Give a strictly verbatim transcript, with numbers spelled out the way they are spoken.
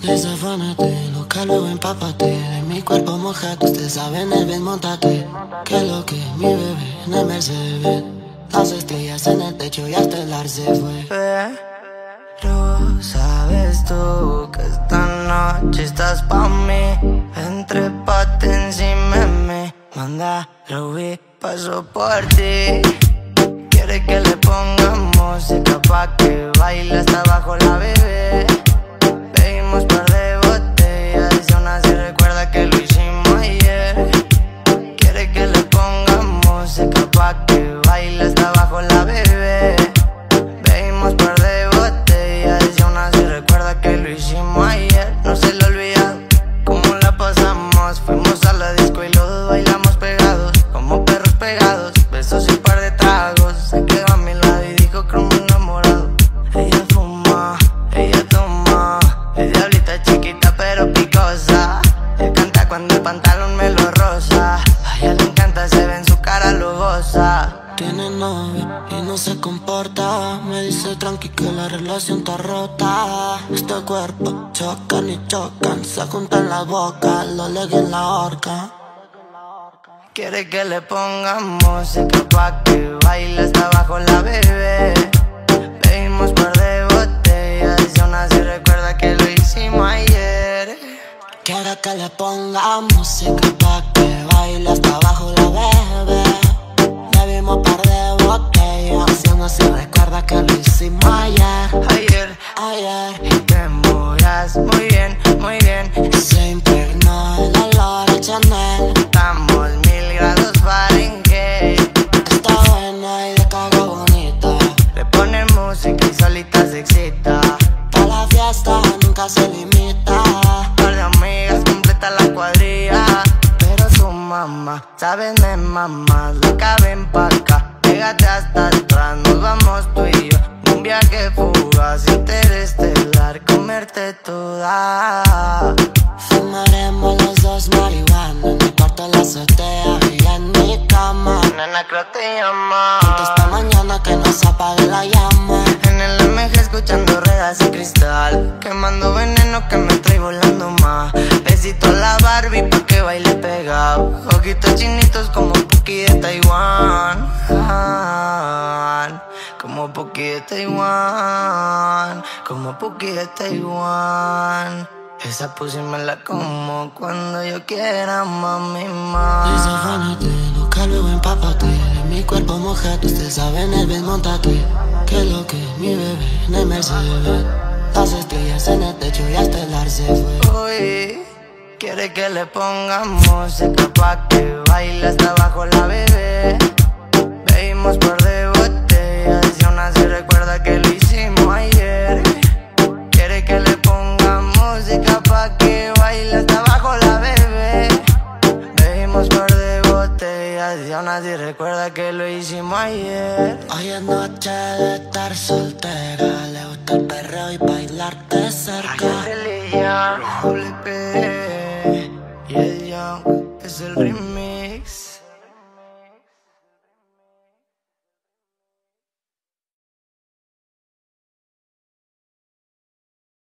Desafánate, loca, luego empápate. De mi cuerpo mojado, ustedes saben el bien, montate. Que lo que mi bebé en el Mercedes. Las estrellas en el techo y hasta el ar se fue. Pero sabes tú que esta noche estás pa' mí. Entrépate encima de mí. Manda, lo vi, paso por ti. Quiere que le pongamos música pa' que baile hasta abajo la bebé. Bebimos par de botellas y aún así recuerda que lo hicimos ayer. Quiere que le pongamos música pa' que baile hasta abajo la bebé. Bebimos par de botellas y aún así recuerda que lo hicimos ayer. No se le olvida cómo la pasamos. Fuimos a la disco y los dos bailamos pegados, como perros pegados. Besos y un par de tragos. Se quedó a mi lado y dijo como enamorado. Ella fuma, ella toma. Es diablita chiquita pero picosa. Él canta cuando el pantalón me lo roza. A ella le encanta, se ve en su cara lujosa. Tiene novio y no se comporta. Me dice tranqui que la relación está rota. Este cuerpo chocan y chocan. Se juntan la boca, lo leguen en la horca. Quiere que le pongamos música pa' que baile hasta abajo la bebé. Bebimos par de botellas y aún así recuerda que lo hicimos ayer. Quiere que le ponga música pa' que baile hasta abajo la bebé. Bebimos par de botellas y aún así recuerda que lo hicimos ayer. Ayer, Ayer y te emburas muy bien, muy bien. se impregnó el olor a Chanel. Estamos mil grados Fahrenheit. Está buena y de caga bonita. Le ponen música y solita se excita. Pa' la fiesta nunca se limita. Par de amigas completa la cuadrilla. Pero su mamá, sabes de mamá, loca ven pa' acá. Pégate hasta atrás, nos vamos tú y yo. Un viaje fugaz, interestelar, comerte toda. Fumaremos los dos marihuana en mi cuarto, en la azotea y en mi cama. Nena, creo te llama. Esta mañana que no se apague la llama. En el M G escuchando ruedas y cristal, quemando veneno que me trae volando más. Besito a la Barbie pa' que baile pegado. Ojitos chinitos como Puki de Taiwán. Ah, como Puki de Taiwán. Como Puki de Taiwán. Esa pussy me la como cuando yo quiera, mami, más. Desafánate, loca, luego empápate. De mi cuerpo mojado, ustedes saben el bien, montate. Que lo que mi bebé en el Mercedes. Las estrellas en el techo y hasta el ar se fue. Uy, quiere que le pongamos música pa' que baile hasta abajo la bebé. Bebimos par de botellas y aún así recuerda que lo hicimos ayer. Quiere que le pongamos música pa' que baile hasta abajo la bebé. Bebimos par de botellas y aún así recuerda que lo hicimos ayer. Hoy es noche de estar soltera. Le gusta el perreo y bailarte cerca. Religión, Doble P y el Young es el remix.